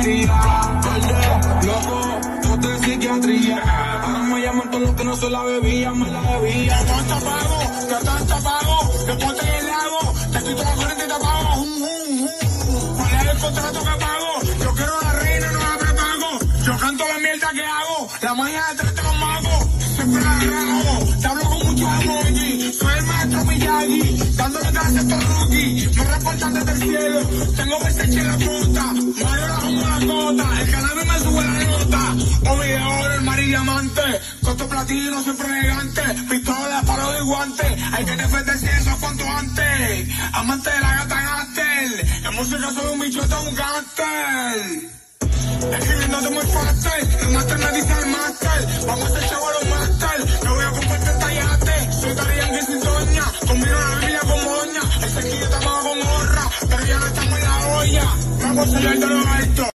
María. Oye, loco, bote de psiquiatría. Ahora me llaman todos los que no se la bebían, me la bebía. Que tanto pago, que ponte en el lago. Te quito la corriente y te pago. ¿Cuál es el contrato que pago? Yo quiero una reina, no la prepago. Yo canto la mierda que hago, la magia detrás de los magos. Siempre la hago, te hablo con mucho emoji. Soy el maestro Miyagi, dándole gracias a estos rookies. Me reportan desde el cielo, tengo Versace en la punta. Mario la como la gota, el cannabis me sube la nota. Omi de oro, el mar y diamante, costo platino, siempre elegante. Pistola, palo y guante, hay que defenderse eso cuanto antes. Amante de la gata Gaster, en música soy un bichote, un gánster. Escribiéndote muy fácil, el máster me dice el máster. Vamos a hacer chavo a los máster, no voy a comprarte tallate. Soy Darían que sin doña, combino la Biblia con moña. El sequillo tapado con honra, pero ya no estamos en la olla. Vamos a salir de los